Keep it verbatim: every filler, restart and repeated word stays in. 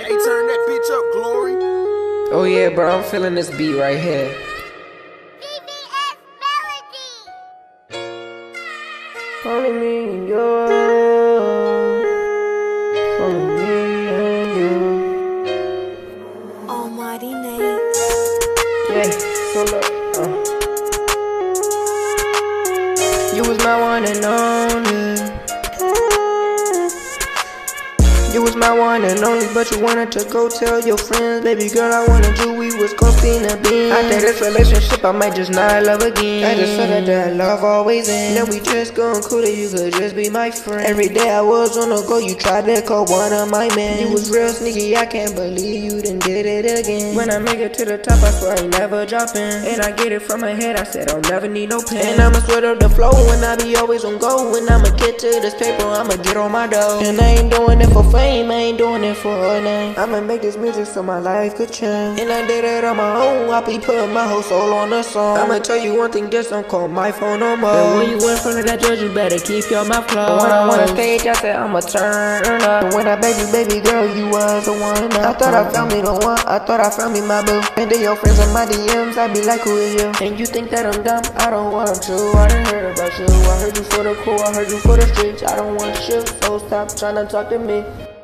Hey, turn that bitch up, Glory. Oh yeah, bro, I'm feeling this beat right here. Only me and you. Only me and you. Almighty Nate. Yeah, so look. Uh. You was my one and only. You was my one and only, but you wanted to go tell your friends. Baby girl, I wanted you, we was ghosting a bean. After this relationship, I might just not love again. I just said that that love always ends. Then we just going cool that you could just be my friend. Every day I was on the go, you tried to call one of my men. You was real sneaky, I can't believe you done did it again. When I make it to the top, I swear I ain't never dropping. And I get it from my head, I said I'll never need no pen. And I'ma sweat up the flow, and I be always on go. When I'ma get to this paper, I'ma get on my dough. And I ain't doing it for fame, I ain't doing it for her name. I'ma make this music so my life could change. And I did it on my own, I be putting my whole soul on the song. I'ma tell you one thing, just don't call my phone no more. And when you in front of that judge, you better keep your mouth closed. And when I went on stage, I said I'ma turn up. And when I begged you, baby girl, you was the one. I thought I found me the one, I thought I found me my boo. And then your friends in my D Ms, I be like, who is you? And you think that I'm dumb? I don't want you. I done heard about you. I heard you for the cool, I heard you for the streets. I don't want you, so stop trying to talk to me.